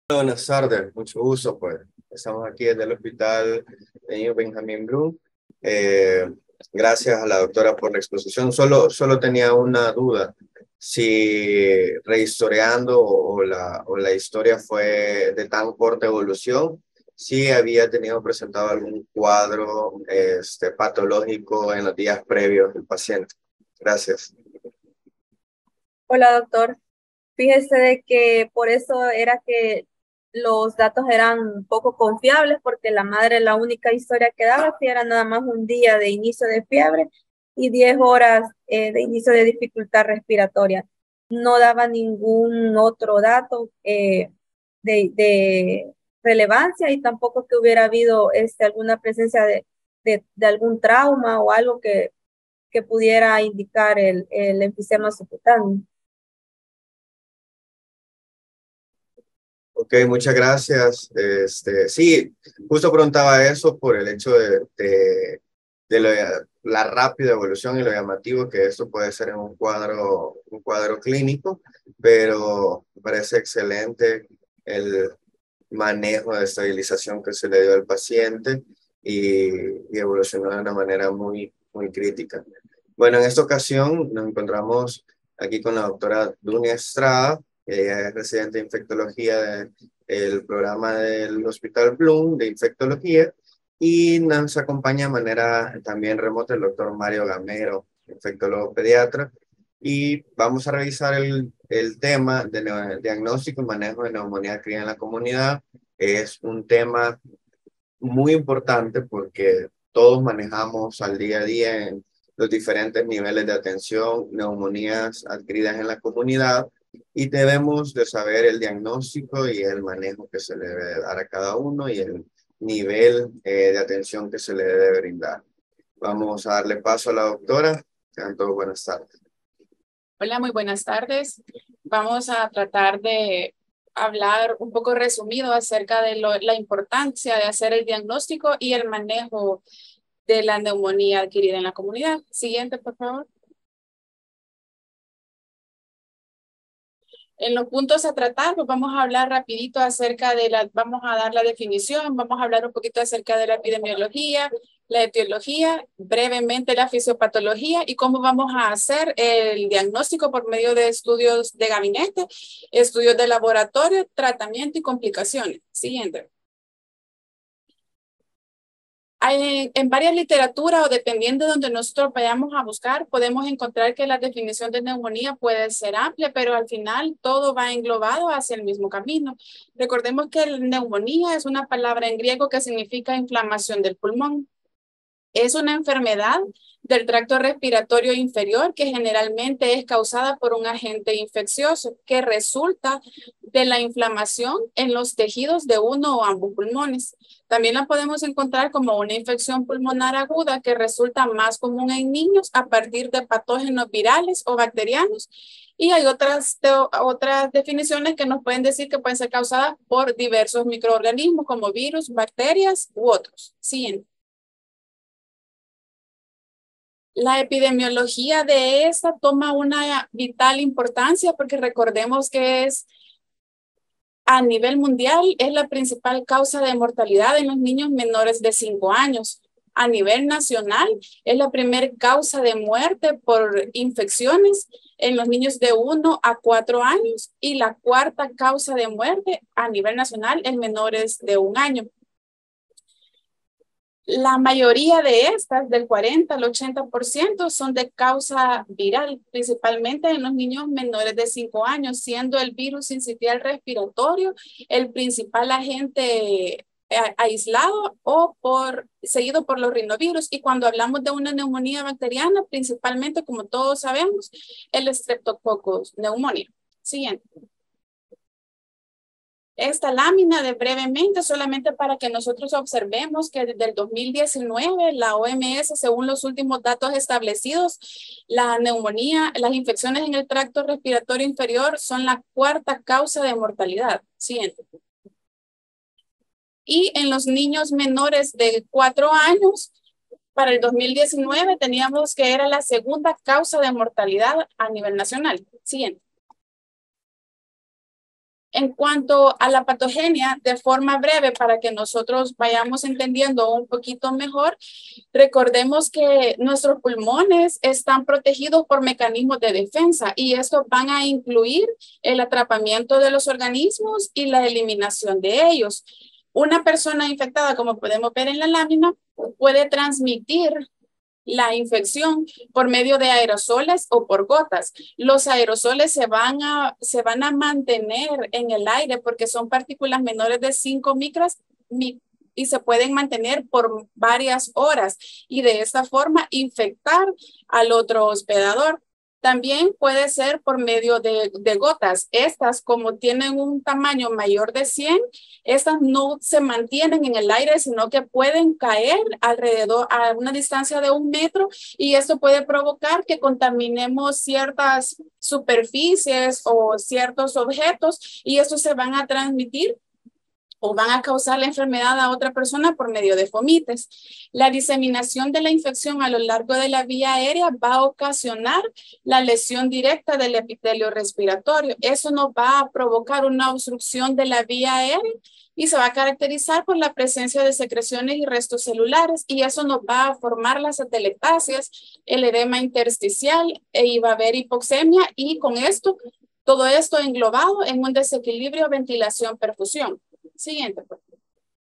Buenas tardes, mucho gusto, pues. Estamos aquí desde el Hospital de Niños Benjamín Blum. Eh, Gracias a la doctora por la exposición. Solo tenía una duda, si rehistoreando o la historia fue de tan corta evolución, si había tenido presentado algún cuadro patológico en los días previos del paciente. Gracias. Hola, doctor. Fíjese de que por eso era que los datos eran poco confiables, porque la madre la única historia que daba sí era nada más un día de inicio de fiebre y 10 horas de inicio de dificultad respiratoria. No daba ningún otro dato de relevancia y tampoco que hubiera habido alguna presencia de algún trauma o algo que pudiera indicar el enfisema subcutáneo. Ok, muchas gracias. Sí, justo preguntaba eso por el hecho de la rápida evolución y lo llamativo que esto puede ser en un cuadro clínico, pero me parece excelente el manejo de estabilización que se le dio al paciente y evolucionó de una manera muy crítica. Bueno, en esta ocasión nos encontramos aquí con la doctora Dunia Estrada. Ella es residente de infectología del programa del Hospital Bloom de infectología, y nos acompaña de manera también remota el doctor Mario Gamero, infectólogo pediatra, y vamos a revisar el tema de diagnóstico y manejo de neumonía cría en la comunidad. Es un tema muy importante porque todos manejamos al día a día en los diferentes niveles de atención, neumonías adquiridas en la comunidad, y debemos de saber el diagnóstico y el manejo que se le debe dar a cada uno y el nivel de atención que se le debe brindar. Vamos a darle paso a la doctora. Sean todos buenas tardes. Hola, muy buenas tardes. Vamos a tratar de hablar un poco resumido acerca de la importancia de hacer el diagnóstico y el manejo de la neumonía adquirida en la comunidad. Siguiente, por favor. En los puntos a tratar, pues vamos a hablar rapidito acerca vamos a dar la definición, vamos a hablar un poquito acerca de la epidemiología, la etiología, brevemente la fisiopatología y cómo vamos a hacer el diagnóstico por medio de estudios de gabinete, estudios de laboratorio, tratamiento y complicaciones. Siguiente. En varias literaturas o dependiendo de donde nosotros vayamos a buscar, podemos encontrar que la definición de neumonía puede ser amplia, pero al final todo va englobado hacia el mismo camino. Recordemos que neumonía es una palabra en griego que significa inflamación del pulmón. Es una enfermedad del tracto respiratorio inferior que generalmente es causada por un agente infeccioso que resulta de la inflamación en los tejidos de uno o ambos pulmones. También la podemos encontrar como una infección pulmonar aguda que resulta más común en niños a partir de patógenos virales o bacterianos. Y hay otras definiciones que nos pueden decir que pueden ser causadas por diversos microorganismos como virus, bacterias u otros. Siguiente. La epidemiología de esta toma una vital importancia porque recordemos que es a nivel mundial es la principal causa de mortalidad en los niños menores de 5 años. A nivel nacional es la primera causa de muerte por infecciones en los niños de 1 a 4 años y la cuarta causa de muerte a nivel nacional en menores de 1 año. La mayoría de estas, del 40 al 80%, son de causa viral, principalmente en los niños menores de 5 años, siendo el virus sincitial respiratorio el principal agente aislado o seguido por los rinovirus. Y cuando hablamos de una neumonía bacteriana, principalmente, como todos sabemos, el Streptococcus pneumoniae. Siguiente. Esta lámina de brevemente, solamente para que nosotros observemos que desde el 2019, la OMS, según los últimos datos establecidos, la neumonía, las infecciones en el tracto respiratorio inferior son la cuarta causa de mortalidad. Siguiente. Y en los niños menores de 4 años, para el 2019 teníamos que era la segunda causa de mortalidad a nivel nacional. Siguiente. En cuanto a la patogenia, de forma breve, para que nosotros vayamos entendiendo un poquito mejor, recordemos que nuestros pulmones están protegidos por mecanismos de defensa y estos van a incluir el atrapamiento de los organismos y la eliminación de ellos. Una persona infectada, como podemos ver en la lámina, puede transmitir la infección por medio de aerosoles o por gotas. Los aerosoles se van a mantener en el aire porque son partículas menores de 5 micras y se pueden mantener por varias horas y de esta forma infectar al otro hospedador. También puede ser por medio de gotas. Estas, como tienen un tamaño mayor de 100, estas no se mantienen en el aire, sino que pueden caer alrededor a una distancia de 1 metro y esto puede provocar que contaminemos ciertas superficies o ciertos objetos y estos se van a transmitir o van a causar la enfermedad a otra persona por medio de fomites. La diseminación de la infección a lo largo de la vía aérea va a ocasionar la lesión directa del epitelio respiratorio. Eso nos va a provocar una obstrucción de la vía aérea y se va a caracterizar por la presencia de secreciones y restos celulares y eso nos va a formar las atelectasias, el edema intersticial y va a haber hipoxemia y con esto, todo esto englobado en un desequilibrio ventilación-perfusión. Siguiente, por favor.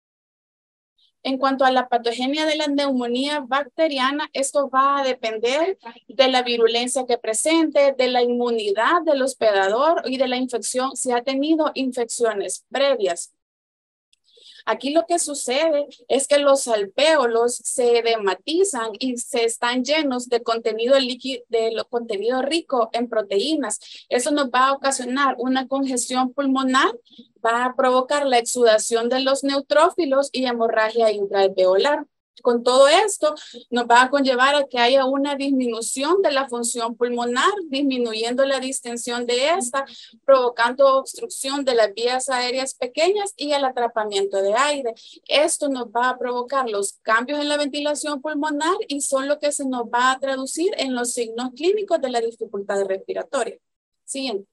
En cuanto a la patogenia de la neumonía bacteriana, esto va a depender de la virulencia que presente, de la inmunidad del hospedador y de la infección, si ha tenido infecciones previas. Aquí lo que sucede es que los alvéolos se edematizan y se están llenos de contenido líquido, contenido rico en proteínas. Eso nos va a ocasionar una congestión pulmonar, va a provocar la exudación de los neutrófilos y hemorragia intraalveolar. Con todo esto, nos va a conllevar a que haya una disminución de la función pulmonar, disminuyendo la distensión de esta, provocando obstrucción de las vías aéreas pequeñas y el atrapamiento de aire. Esto nos va a provocar los cambios en la ventilación pulmonar y son lo que se nos va a traducir en los signos clínicos de la dificultad respiratoria. Siguiente.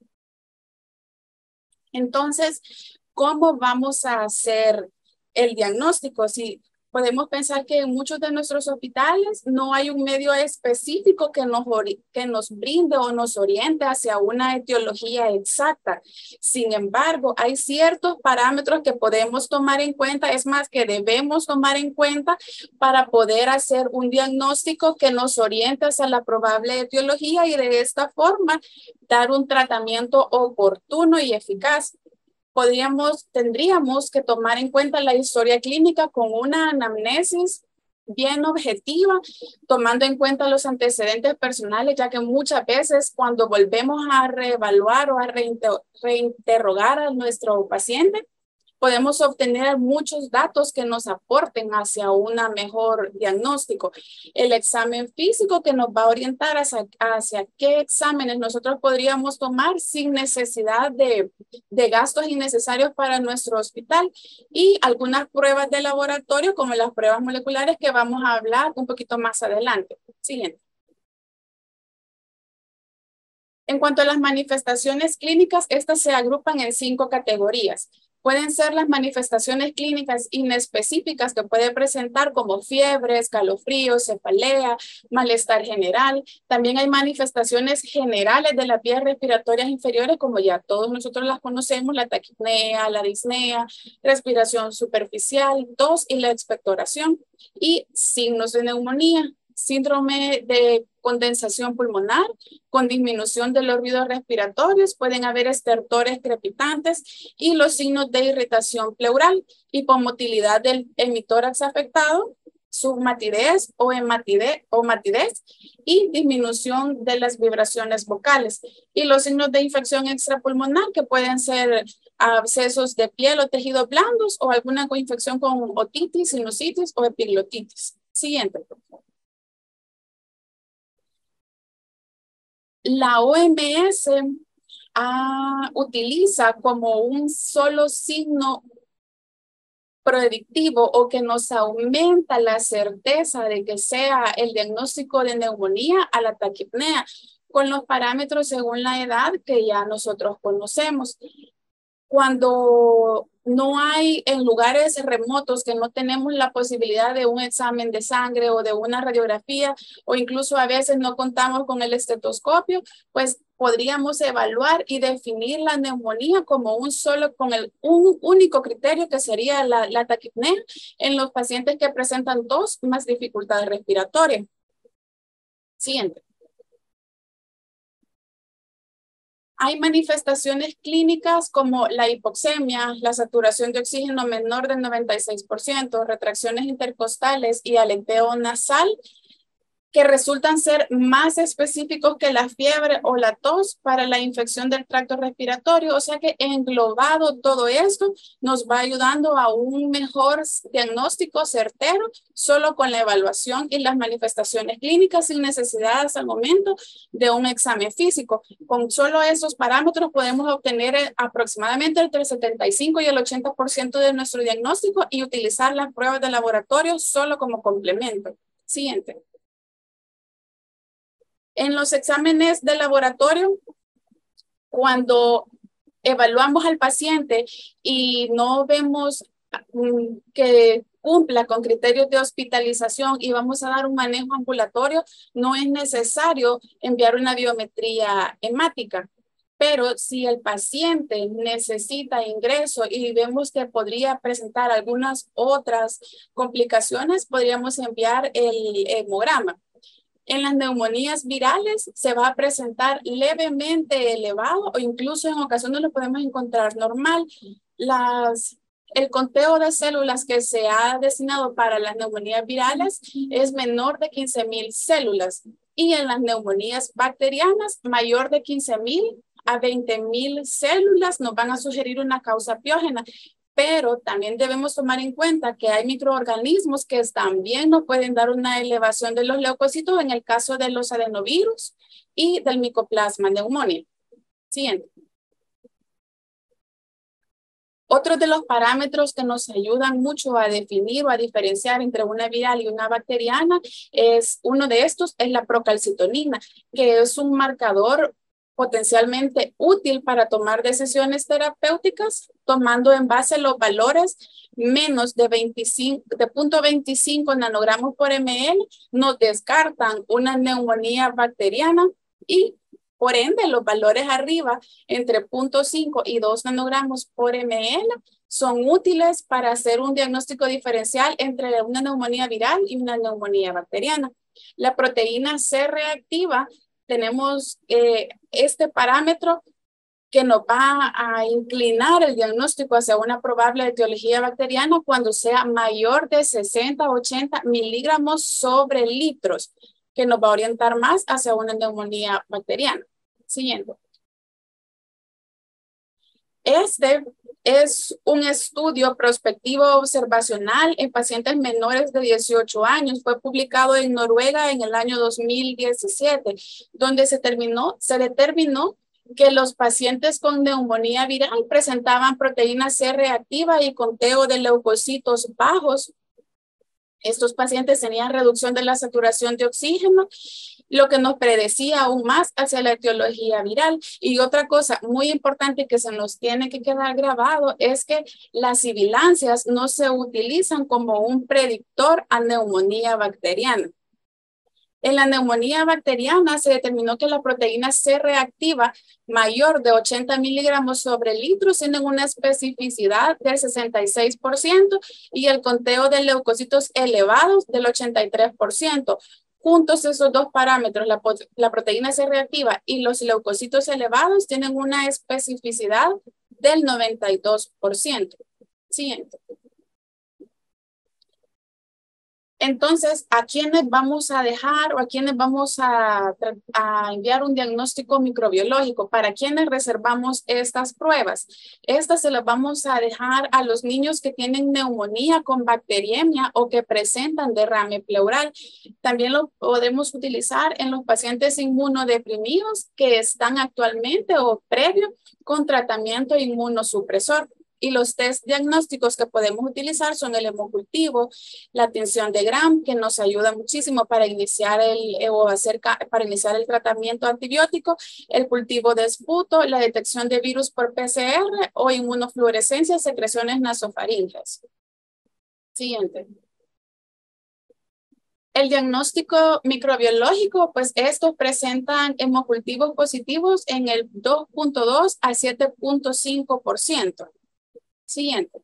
Entonces, ¿cómo vamos a hacer el diagnóstico? Si podemos pensar que en muchos de nuestros hospitales no hay un medio específico que nos brinde o nos oriente hacia una etiología exacta. Sin embargo, hay ciertos parámetros que podemos tomar en cuenta, es más, que debemos tomar en cuenta para poder hacer un diagnóstico que nos oriente hacia la probable etiología y de esta forma dar un tratamiento oportuno y eficaz. Tendríamos que tomar en cuenta la historia clínica con una anamnesis bien objetiva, tomando en cuenta los antecedentes personales, ya que muchas veces cuando volvemos a reevaluar o a reinterrogar a nuestro paciente, podemos obtener muchos datos que nos aporten hacia un mejor diagnóstico. El examen físico que nos va a orientar hacia qué exámenes nosotros podríamos tomar sin necesidad de gastos innecesarios para nuestro hospital y algunas pruebas de laboratorio como las pruebas moleculares que vamos a hablar un poquito más adelante. Siguiente. En cuanto a las manifestaciones clínicas, estas se agrupan en 5 categorías. Pueden ser las manifestaciones clínicas inespecíficas que puede presentar como fiebre, escalofríos, cefalea, malestar general. También hay manifestaciones generales de las vías respiratorias inferiores, como ya todos nosotros las conocemos, la taquipnea, la disnea, respiración superficial, tos y la expectoración. Y signos de neumonía, síndrome de condensación pulmonar, con disminución de los ruidos respiratorios, pueden haber estertores crepitantes y los signos de irritación pleural, hipomotilidad del hemitórax afectado, submatidez o matidez y disminución de las vibraciones vocales. Y los signos de infección extrapulmonar que pueden ser abscesos de piel o tejidos blandos o alguna coinfección con otitis, sinusitis o epiglotitis. Siguiente, por favor. La OMS utiliza como un solo signo predictivo o que nos aumenta la certeza de que sea el diagnóstico de neumonía a la taquipnea con los parámetros según la edad que ya nosotros conocemos. Cuando no hay en lugares remotos que no tenemos la posibilidad de un examen de sangre o de una radiografía, o incluso a veces no contamos con el estetoscopio, pues podríamos evaluar y definir la neumonía como un único criterio, que sería la taquipnea en los pacientes que presentan tos más dificultades respiratorias. Siguiente. Hay manifestaciones clínicas como la hipoxemia, la saturación de oxígeno menor del 96%, retracciones intercostales y aleteo nasal, que resultan ser más específicos que la fiebre o la tos para la infección del tracto respiratorio. O sea que englobado todo esto nos va ayudando a un mejor diagnóstico certero solo con la evaluación y las manifestaciones clínicas, sin necesidad hasta el momento de un examen físico. Con solo esos parámetros podemos obtener aproximadamente entre el 75 y el 80% de nuestro diagnóstico y utilizar las pruebas de laboratorio solo como complemento. Siguiente. En los exámenes de laboratorio, cuando evaluamos al paciente y no vemos que cumpla con criterios de hospitalización y vamos a dar un manejo ambulatorio, no es necesario enviar una biometría hemática. Pero si el paciente necesita ingreso y vemos que podría presentar algunas otras complicaciones, podríamos enviar el hemograma. En las neumonías virales se va a presentar levemente elevado o incluso en ocasiones lo podemos encontrar normal. El conteo de células que se ha destinado para las neumonías virales es menor de 15,000 células y en las neumonías bacterianas mayor de 15,000 a 20,000 células nos van a sugerir una causa piógena. Pero también debemos tomar en cuenta que hay microorganismos que también nos pueden dar una elevación de los leucocitos en el caso de los adenovirus y del Mycoplasma pneumoniae. Siguiente. Otro de los parámetros que nos ayudan mucho a definir o a diferenciar entre una viral y una bacteriana uno de estos es la procalcitonina, que es un marcador potencialmente útil para tomar decisiones terapéuticas, tomando en base los valores menos de 0.25 nanogramos por ml, nos descartan una neumonía bacteriana y por ende los valores arriba entre 0.5 y 2 nanogramos por ml son útiles para hacer un diagnóstico diferencial entre una neumonía viral y una neumonía bacteriana. La proteína C reactiva, tenemos este parámetro que nos va a inclinar el diagnóstico hacia una probable etiología bacteriana cuando sea mayor de 60 a 80 miligramos sobre litros, que nos va a orientar más hacia una neumonía bacteriana. Siguiente. Este es un estudio prospectivo observacional en pacientes menores de 18 años. Fue publicado en Noruega en el año 2017, donde se determinó que los pacientes con neumonía viral presentaban proteína C reactiva y conteo de leucocitos bajos. Estos pacientes tenían reducción de la saturación de oxígeno, lo que nos predecía aún más hacia la etiología viral. Y otra cosa muy importante que se nos tiene que quedar grabado es que las sibilancias no se utilizan como un predictor a neumonía bacteriana. En la neumonía bacteriana se determinó que la proteína C reactiva mayor de 80 miligramos sobre litros tienen una especificidad del 66% y el conteo de leucocitos elevados del 83%. Juntos esos dos parámetros, la proteína C reactiva y los leucocitos elevados, tienen una especificidad del 92%. Siguiente. Entonces, ¿a quiénes vamos a dejar o a quiénes vamos a enviar un diagnóstico microbiológico? ¿Para quiénes reservamos estas pruebas? Estas se las vamos a dejar a los niños que tienen neumonía con bacteriemia o que presentan derrame pleural. También lo podemos utilizar en los pacientes inmunodeprimidos que están actualmente o previo con tratamiento inmunosupresor. Y los test diagnósticos que podemos utilizar son el hemocultivo, la tinción de Gram, que nos ayuda muchísimo para iniciar para iniciar el tratamiento antibiótico, el cultivo de esputo, la detección de virus por PCR o inmunofluorescencia, secreciones nasofaríngeas. Siguiente. El diagnóstico microbiológico, pues estos presentan hemocultivos positivos en el 2.2 al 7.5%. Siguiente.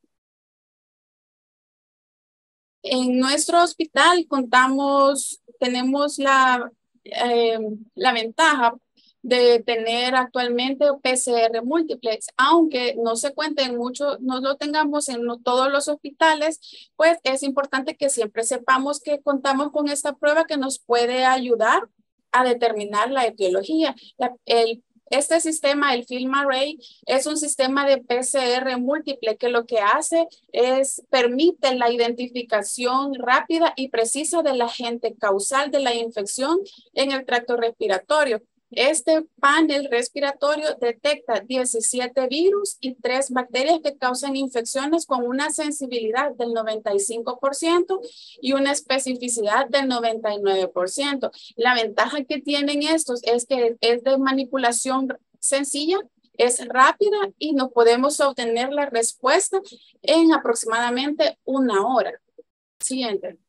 En nuestro hospital tenemos la ventaja de tener actualmente PCR múltiplex, aunque no se cuente en mucho, no lo tengamos en todos los hospitales, pues es importante que siempre sepamos que contamos con esta prueba que nos puede ayudar a determinar la etiología. Este sistema, el FilmArray, es un sistema de PCR múltiple que lo que hace es permite la identificación rápida y precisa del agente causal de la infección en el tracto respiratorio. Este panel respiratorio detecta 17 virus y 3 bacterias que causan infecciones con una sensibilidad del 95% y una especificidad del 99%. La ventaja que tienen estos es que es de manipulación sencilla, es rápida y nos podemos obtener la respuesta en aproximadamente 1 hora. Siguiente.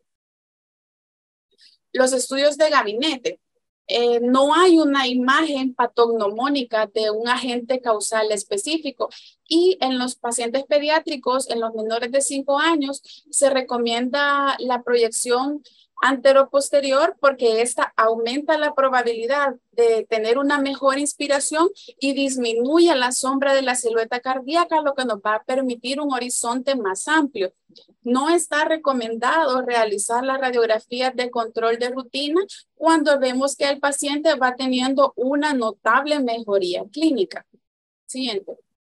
Los estudios de gabinete. No hay una imagen patognomónica de un agente causal específico y en los pacientes pediátricos, en los menores de 5 años, se recomienda la proyección anteroposterior porque esta aumenta la probabilidad de tener una mejor inspiración y disminuye la sombra de la silueta cardíaca, lo que nos va a permitir un horizonte más amplio. No está recomendado realizar las radiografías de control de rutina cuando vemos que el paciente va teniendo una notable mejoría clínica. Siguiente.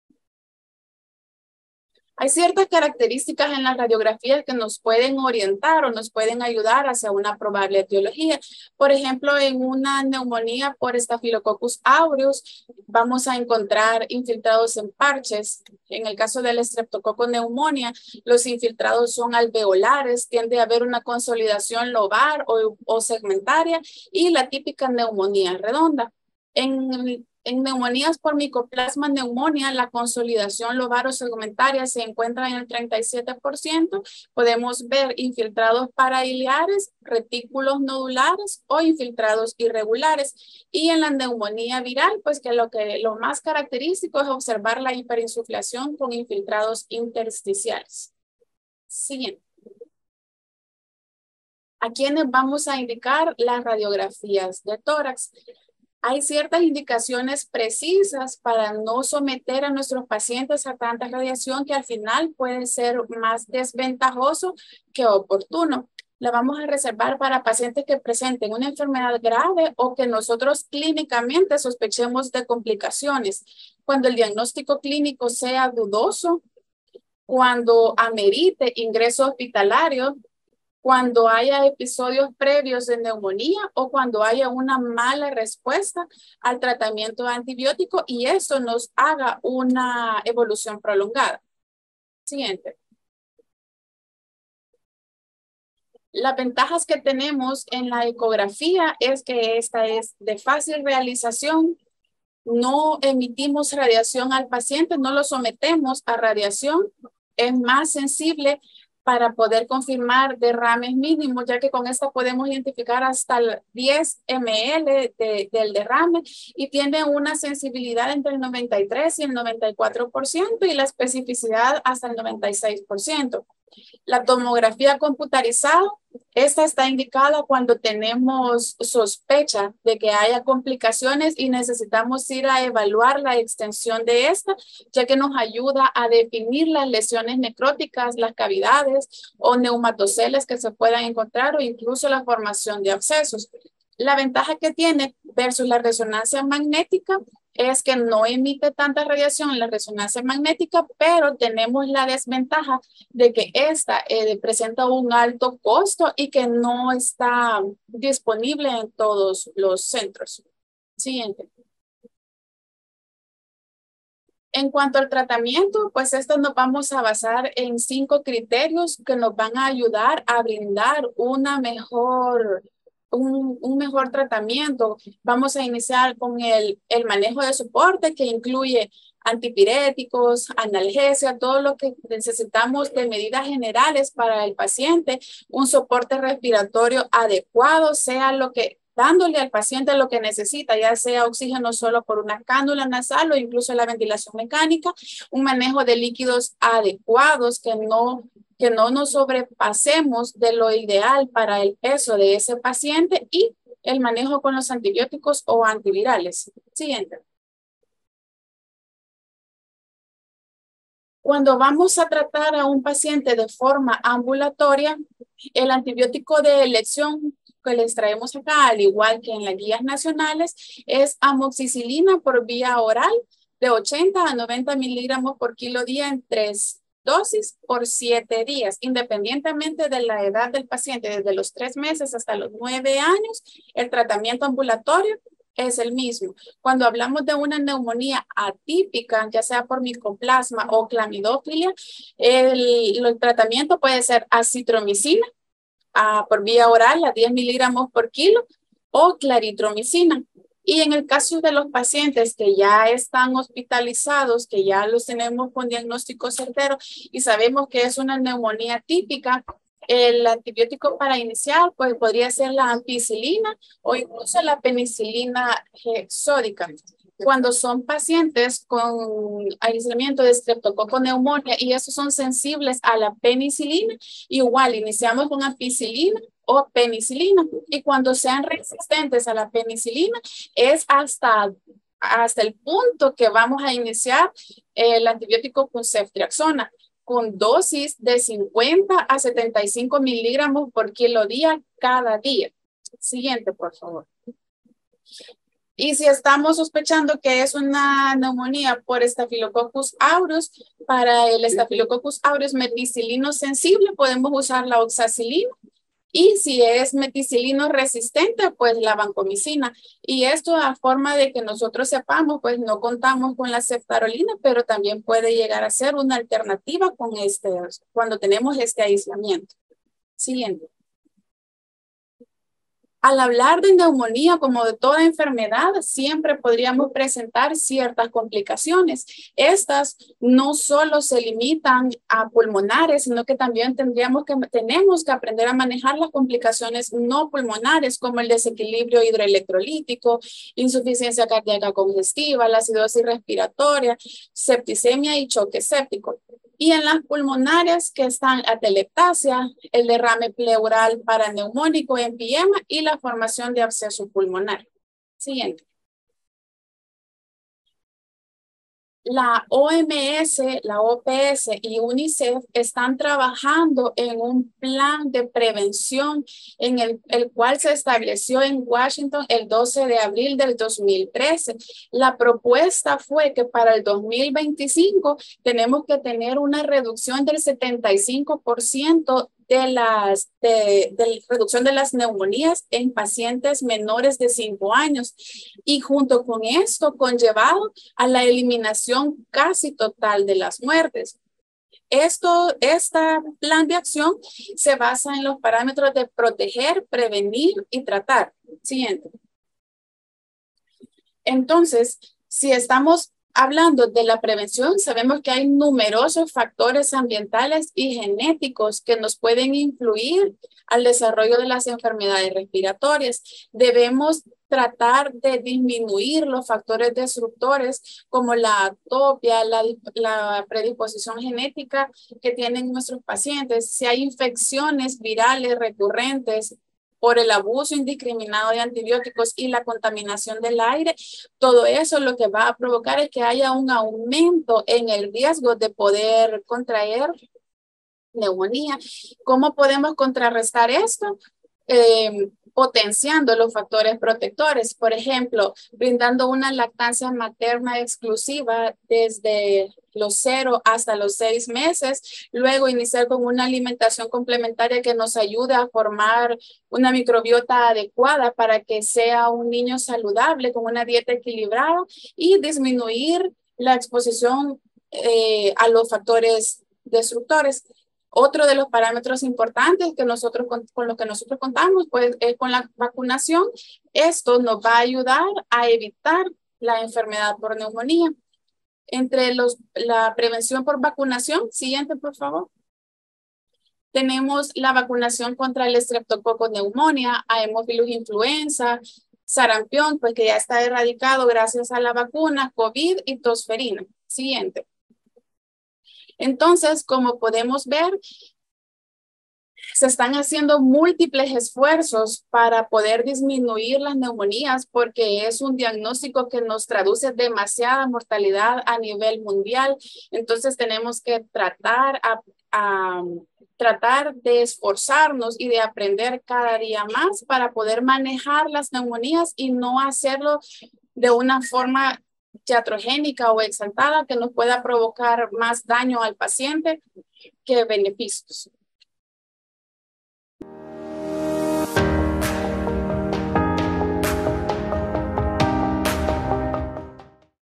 Hay ciertas características en las radiografías que nos pueden orientar o nos pueden ayudar hacia una probable etiología. Por ejemplo, en una neumonía por Staphylococcus aureus, vamos a encontrar infiltrados en parches. En el caso del Streptococcus pneumoniae, los infiltrados son alveolares, tiende a haber una consolidación lobar o segmentaria y la típica neumonía redonda. En neumonías por Mycoplasma pneumonia, la consolidación lobar o segmentaria se encuentra en el 37%. Podemos ver infiltrados parailiares, retículos nodulares o infiltrados irregulares. Y en la neumonía viral, pues que lo más característico es observar la hiperinsuflación con infiltrados intersticiales. Siguiente. ¿A quiénes vamos a indicar las radiografías de tórax? Hay ciertas indicaciones precisas para no someter a nuestros pacientes a tanta radiación que al final puede ser más desventajoso que oportuno. La vamos a reservar para pacientes que presenten una enfermedad grave o que nosotros clínicamente sospechemos de complicaciones. Cuando el diagnóstico clínico sea dudoso, cuando amerite ingreso hospitalario, cuando haya episodios previos de neumonía o cuando haya una mala respuesta al tratamiento antibiótico y eso nos haga una evolución prolongada. Siguiente. Las ventajas que tenemos en la ecografía es que esta es de fácil realización. No emitimos radiación al paciente, no lo sometemos a radiación. Es más sensible para poder confirmar derrames mínimos, ya que con esta podemos identificar hasta 10 ml del derrame y tiene una sensibilidad entre el 93 y el 94% y la especificidad hasta el 96%. La tomografía computarizada, esta está indicada cuando tenemos sospecha de que haya complicaciones y necesitamos ir a evaluar la extensión de esta, ya que nos ayuda a definir las lesiones necróticas, las cavidades o neumatoceles que se puedan encontrar o incluso la formación de abscesos. La ventaja que tiene versus la resonancia magnética es que no emite tanta radiación en la resonancia magnética, pero tenemos la desventaja de que esta presenta un alto costo y que no está disponible en todos los centros. Siguiente. En cuanto al tratamiento, pues esto nos vamos a basar en 5 criterios que nos van a ayudar a brindar un mejor tratamiento. Vamos a iniciar con el manejo de soporte, que incluye antipiréticos, analgesia, todo lo que necesitamos de medidas generales para el paciente, un soporte respiratorio adecuado, sea lo que dándole al paciente lo que necesita, ya sea oxígeno solo por una cánula nasal o incluso la ventilación mecánica, un manejo de líquidos adecuados que no nos sobrepasemos de lo ideal para el peso de ese paciente y el manejo con los antibióticos o antivirales. Siguiente. Cuando vamos a tratar a un paciente de forma ambulatoria, el antibiótico de elección que les traemos acá, al igual que en las guías nacionales, es amoxicilina por vía oral de 80 a 90 miligramos por kilo día en 3 dosis por 7 días, independientemente de la edad del paciente, desde los 3 meses hasta los 9 años, el tratamiento ambulatorio es el mismo. Cuando hablamos de una neumonía atípica, ya sea por micoplasma o clamidofilia, el tratamiento puede ser acitromicina por vía oral a 10 miligramos por kilo o claritromicina. Y en el caso de los pacientes que ya están hospitalizados, que ya los tenemos con diagnóstico certero y sabemos que es una neumonía típica, el antibiótico para iniciar pues podría ser la ampicilina o incluso la penicilina sódica. Cuando son pacientes con aislamiento de estreptococo neumonía y esos son sensibles a la penicilina, igual iniciamos con ampicilina o penicilina. Y cuando sean resistentes a la penicilina, es hasta el punto que vamos a iniciar el antibiótico con ceftriaxona, con dosis de 50 a 75 miligramos por kilo día cada día. Siguiente, por favor. Y si estamos sospechando que es una neumonía por Staphylococcus aureus, para el Staphylococcus aureus meticilino sensible podemos usar la oxacilina. Y si es meticilino resistente, pues la vancomicina. Y esto a forma de que nosotros sepamos, pues no contamos con la ceftarolina, pero también puede llegar a ser una alternativa con cuando tenemos este aislamiento. Siguiente. Al hablar de neumonía, como de toda enfermedad, siempre podríamos presentar ciertas complicaciones. Estas no solo se limitan a pulmonares, sino que también tenemos que aprender a manejar las complicaciones no pulmonares, como el desequilibrio hidroelectrolítico, insuficiencia cardíaca congestiva, la acidosis respiratoria, septicemia y choque séptico. Y en las pulmonares que están atelectasia, el derrame pleural paraneumónico, empiema y la formación de absceso pulmonar. Siguiente. La OMS, la OPS y UNICEF están trabajando en un plan de prevención en el cual se estableció en Washington el 12 de abril del 2013. La propuesta fue que para el 2025 tenemos que tener una reducción del 75% de la reducción de las neumonías en pacientes menores de 5 años y junto con esto conllevado a la eliminación casi total de las muertes. Este plan de acción se basa en los parámetros de proteger, prevenir y tratar. Siguiente. Entonces, si estamos hablando de la prevención, sabemos que hay numerosos factores ambientales y genéticos que nos pueden influir al desarrollo de las enfermedades respiratorias. Debemos tratar de disminuir los factores disruptores como la atopia, la predisposición genética que tienen nuestros pacientes. Si hay infecciones virales recurrentes por el abuso indiscriminado de antibióticos y la contaminación del aire, todo eso lo que va a provocar es que haya un aumento en el riesgo de poder contraer neumonía. ¿Cómo podemos contrarrestar esto? Potenciando los factores protectores, por ejemplo, brindando una lactancia materna exclusiva desde los 0 hasta los 6 meses, luego iniciar con una alimentación complementaria que nos ayude a formar una microbiota adecuada para que sea un niño saludable con una dieta equilibrada y disminuir la exposición a los factores destructores. Otro de los parámetros importantes que nosotros, con los que nosotros contamos, pues, es con la vacunación. Esto nos va a ayudar a evitar la enfermedad por neumonía. Entre la prevención por vacunación, siguiente, por favor. Tenemos la vacunación contra el Streptococcus pneumonia, Haemophilus influenza, sarampión, pues que ya está erradicado gracias a la vacuna, COVID y tosferina. Siguiente. Entonces, como podemos ver, se están haciendo múltiples esfuerzos para poder disminuir las neumonías porque es un diagnóstico que nos traduce demasiada mortalidad a nivel mundial. Entonces tenemos que tratar de esforzarnos y de aprender cada día más para poder manejar las neumonías y no hacerlo de una forma iatrogénica o exaltada que nos pueda provocar más daño al paciente que beneficios.